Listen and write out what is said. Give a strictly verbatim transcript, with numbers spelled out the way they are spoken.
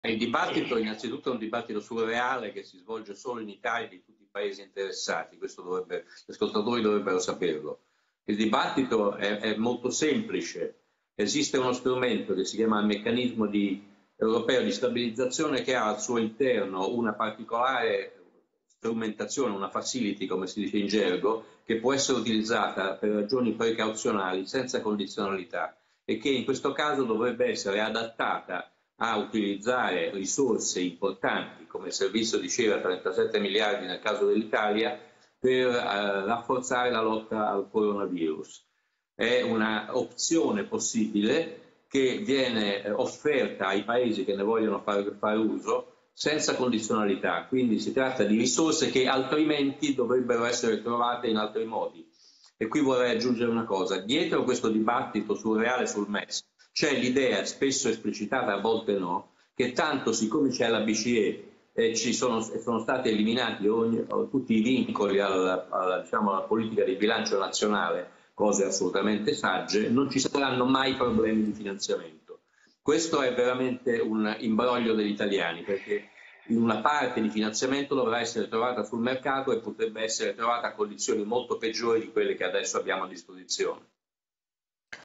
Il dibattito innanzitutto è un dibattito surreale che si svolge solo in Italia e di tutti i paesi interessati, questo dovrebbe, gli ascoltatori dovrebbero saperlo. Il dibattito è, è molto semplice, esiste uno strumento che si chiama il meccanismo di, europeo di stabilizzazione che ha al suo interno una particolare strumentazione, una facility come si dice in gergo, che può essere utilizzata per ragioni precauzionali senza condizionalità e che in questo caso dovrebbe essere adattata a utilizzare risorse importanti, come il servizio diceva trentasette miliardi nel caso dell'Italia, per eh, rafforzare la lotta al coronavirus. È un'opzione possibile che viene eh, offerta ai paesi che ne vogliono fare, fare uso senza condizionalità, quindi si tratta di risorse che altrimenti dovrebbero essere trovate in altri modi. E qui vorrei aggiungere una cosa, dietro questo dibattito surreale sul M E S c'è l'idea, spesso esplicitata, a volte no, che tanto siccome c'è la B C E e ci sono, sono stati eliminati ogni, tutti i vincoli alla, alla, diciamo, alla politica di bilancio nazionale, cose assolutamente sagge, non ci saranno mai problemi di finanziamento. Questo è veramente un imbroglio degli italiani, perché una parte di finanziamento dovrà essere trovata sul mercato e potrebbe essere trovata a condizioni molto peggiori di quelle che adesso abbiamo a disposizione.